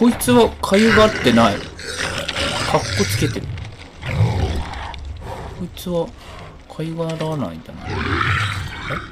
こいつはかゆがってない。かっこつけてる。こいつはかゆがらないんだな。